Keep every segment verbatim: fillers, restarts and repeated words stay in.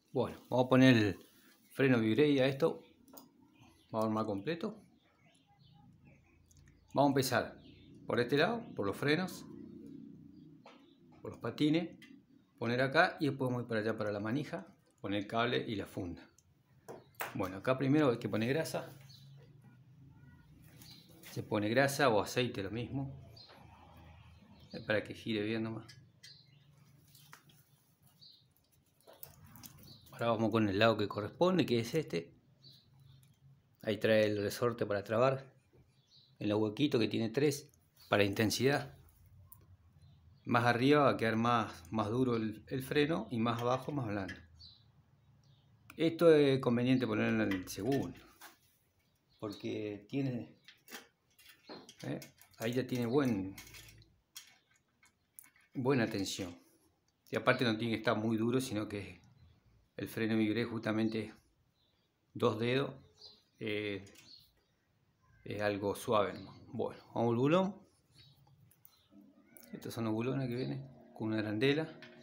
Bueno, vamos a poner el freno V-Brake a esto. Vamos a armar completo. Vamos a empezar por este lado, por los frenos, por los patines, poner acá y después vamos a ir para allá para la manija, poner el cable y la funda. Bueno, acá primero hay que poner grasa. Se pone grasa o aceite, lo mismo, para que gire bien nomás. Ahora vamos con el lado que corresponde, que es este. Ahí trae el resorte para trabar. En los huequitos que tiene tres para intensidad. Más arriba va a quedar más, más duro el, el freno y más abajo más blando. Esto es conveniente ponerlo en el segundo, porque tiene, ¿eh? Ahí ya tiene buen, buena tensión. Y aparte no tiene que estar muy duro, sino que el freno V-Brake justamente dos dedos, eh, es algo suave, ¿no? Bueno, vamos al bulón. Estos son los bulones que vienen con una arandela.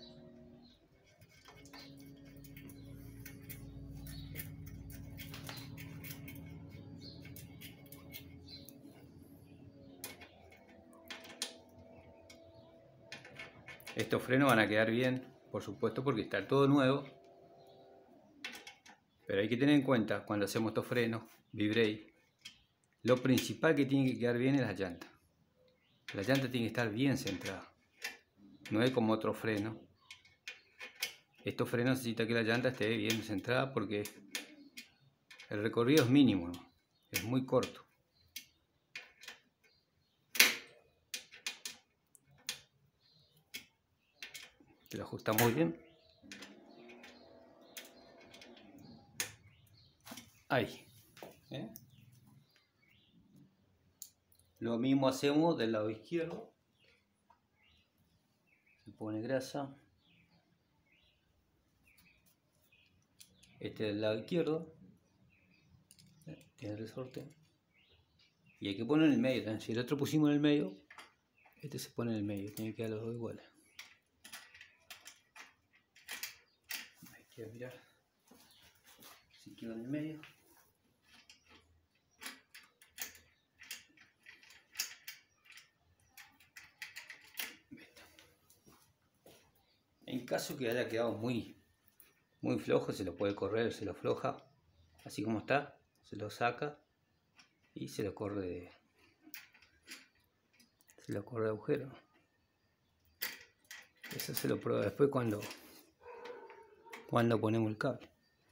Estos frenos van a quedar bien, por supuesto, porque está todo nuevo. Pero hay que tener en cuenta cuando hacemos estos frenos V-Brake, lo principal que tiene que quedar bien es la llanta. La llanta tiene que estar bien centrada. No es como otro freno. Estos frenos necesitan que la llanta esté bien centrada porque el recorrido es mínimo, ¿no? Es muy corto. Lo ajustamos bien. Ahí. ¿Eh? Lo mismo hacemos del lado izquierdo. Se pone grasa. Este del lado izquierdo. ¿Eh? Tiene el resorte. Y hay que poner en el medio. ¿Eh? Si el otro pusimos en el medio, este se pone en el medio. Tiene que quedar los dos iguales. Hay que mirar si queda en el medio. En caso que haya quedado muy, muy flojo, se lo puede correr, se lo afloja, así como está, se lo saca y se lo corre de, se lo corre de agujero. Eso se lo prueba después cuando, cuando ponemos el cable.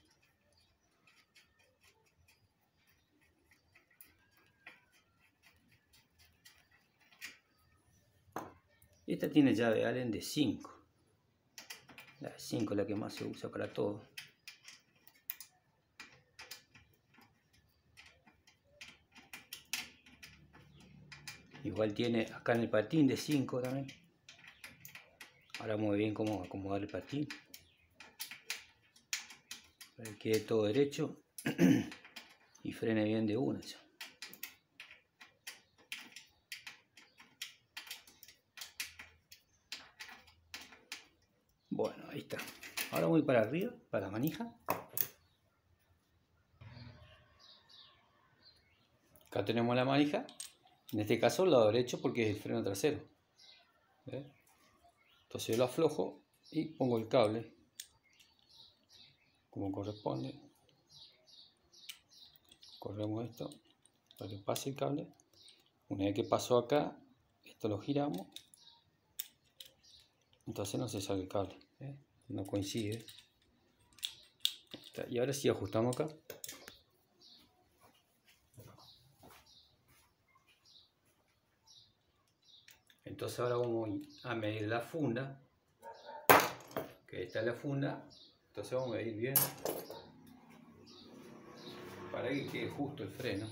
Esta tiene llave Allen de cinco. La de cinco es la que más se usa para todo. Igual tiene acá en el patín de cinco también. Ahora muy bien cómo acomodar el patín para que quede todo derecho y frene bien de una. Bueno, ahí está. Ahora voy para arriba, para la manija. Acá tenemos la manija. En este caso el lado derecho porque es el freno trasero. ¿Ves? Entonces yo lo aflojo y pongo el cable como corresponde. Corremos esto para que pase el cable. Una vez que pasó acá, esto lo giramos. Entonces no se sale el cable. ¿Ves? No coincide. Y ahora sí ajustamos acá. Entonces ahora vamos a medir la funda, que esta es la funda. Entonces vamos a medir bien para que quede justo el freno.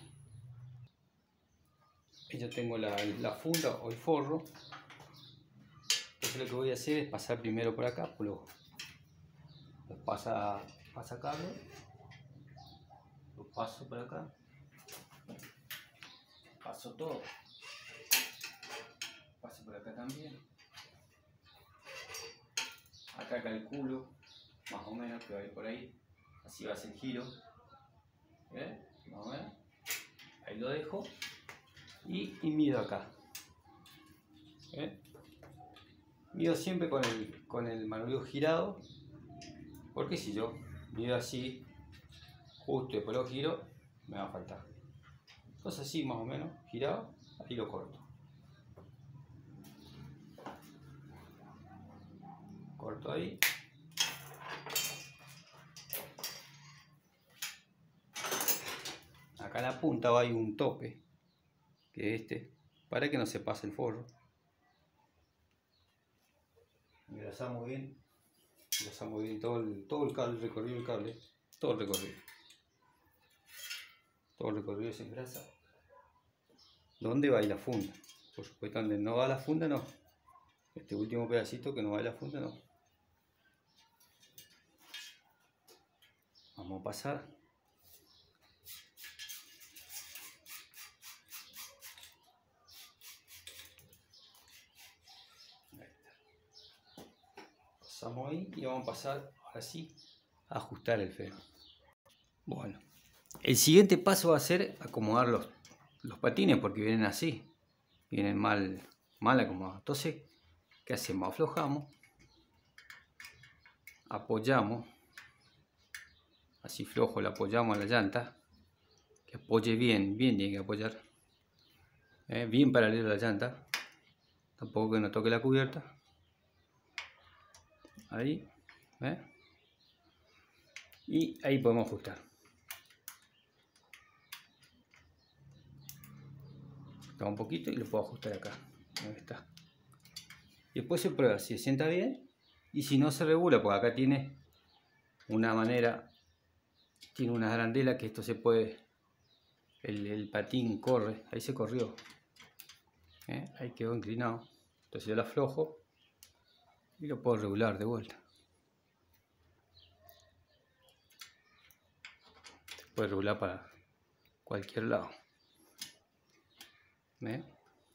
Y yo tengo la, la funda o el forro. Entonces lo que voy a hacer es pasar primero por acá, por los, los pasa, pasa cable, lo paso por acá, paso todo, paso por acá también. Acá calculo más o o menos que va a ir por ahí, así va a ser el giro. ¿Ven? Más o menos. Ahí lo dejo y, y mido acá. ¿Ven? Mido siempre con el, con el manubrio girado, porque si yo mido así, justo y después lo giro, me va a faltar. Entonces así más o menos, girado, ahí lo corto. Corto ahí. Acá en la punta va a ir un tope, que es este, para que no se pase el forro. Engrasamos bien, engrasamos bien todo el, todo el cable, el recorrido del cable, todo el recorrido. Todo el recorrido se engrasa. ¿Dónde va a ir la funda? Por supuesto, donde no va la funda, no. Este último pedacito que no va a la funda, no. Vamos a pasar. Ahí está. Pasamos ahí y vamos a pasar, ahora sí, a ajustar el freno. Bueno, el siguiente paso va a ser acomodar los, los patines, porque vienen así. Vienen mal, mal acomodados. Entonces, ¿qué hacemos? Aflojamos, apoyamos, así flojo le apoyamos a la llanta, que apoye bien, bien tiene que apoyar, ¿eh? Bien paralelo a la llanta, tampoco que no toque la cubierta, ahí, ¿eh? Y ahí podemos ajustar. Ajustamos un poquito y lo puedo ajustar acá, ahí está. Y después se prueba si se sienta bien y si no se regula, porque acá tiene una manera, tiene una arandela que esto se puede, el, el patín corre, ahí se corrió, ¿eh? Ahí quedó inclinado, entonces yo lo aflojo y lo puedo regular de vuelta. Se puede regular para cualquier lado, ¿eh?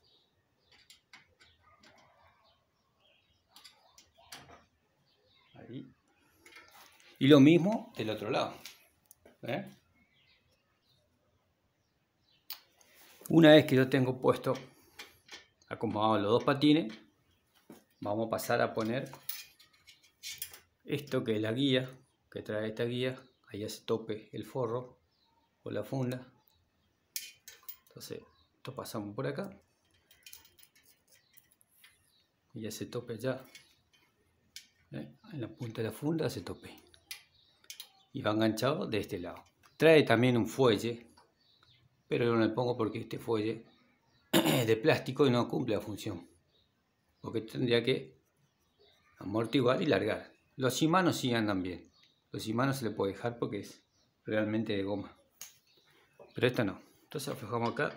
Ahí. Y lo mismo del otro lado, ¿eh? Una vez que yo tengo puesto, acomodado los dos patines, vamos a pasar a poner esto que es la guía, que trae esta guía. Ahí ya se tope el forro o la funda. Entonces, esto pasamos por acá y ya se tope allá, ¿eh? En la punta de la funda se tope y va enganchado de este lado. Trae también un fuelle, pero yo no le pongo porque este fuelle es de plástico y no cumple la función, porque tendría que amortiguar y largar. Los imanos sí andan bien, los imanos se le puede dejar porque es realmente de goma, pero esta no. Entonces aflojamos acá.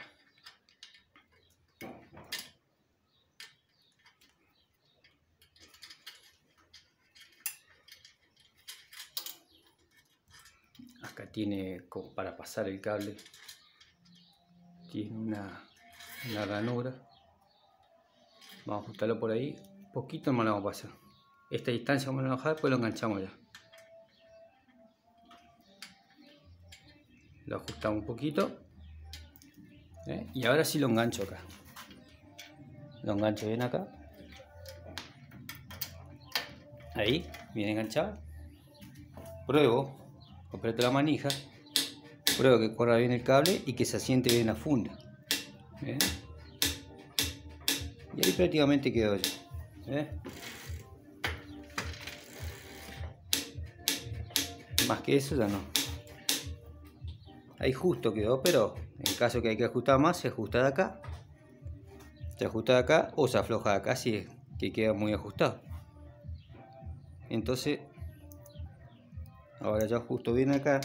Acá tiene como para pasar el cable, tiene una, una ranura. Vamos a ajustarlo por ahí, un poquito más lo vamos a pasar. Esta distancia vamos a bajar, después lo enganchamos ya. Lo ajustamos un poquito, ¿eh? Y ahora sí lo engancho acá. Lo engancho bien acá. Ahí, bien enganchado. Pruebo, aprieto la manija, pruebo que corra bien el cable y que se asiente bien la funda, ¿eh? Y ahí prácticamente quedó ya, ¿eh? Más que eso ya no. Ahí justo quedó, pero en caso que hay que ajustar más, se ajusta de acá, se ajusta de acá o se afloja de acá si es que queda muy ajustado. Entonces, ahora ya ajusto bien acá.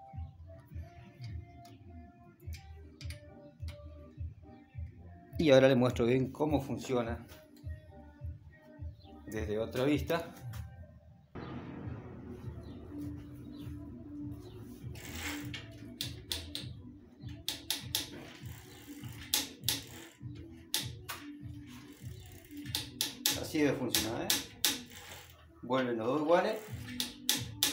Y ahora le muestro bien cómo funciona desde otra vista. Así debe funcionar, ¿eh? Vuelven los dos iguales.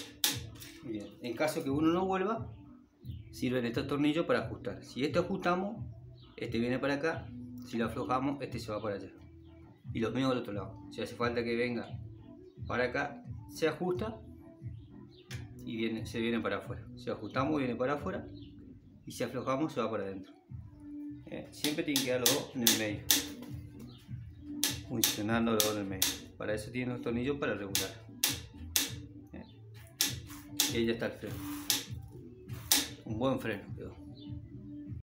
En caso que uno no vuelva, sirven estos tornillos para ajustar. Si este ajustamos, este viene para acá. Si lo aflojamos, este se va para allá. Y lo mismo del otro lado. Si hace falta que venga para acá, se ajusta y viene, se viene para afuera. Si ajustamos, viene para afuera. Y si aflojamos, se va para adentro. Eh, siempre tienen que dar los dos en el medio. Funcionando los dos en el medio. Para eso tienen los tornillos para regular. Eh. Y ahí ya está el freno. Un buen freno quedó.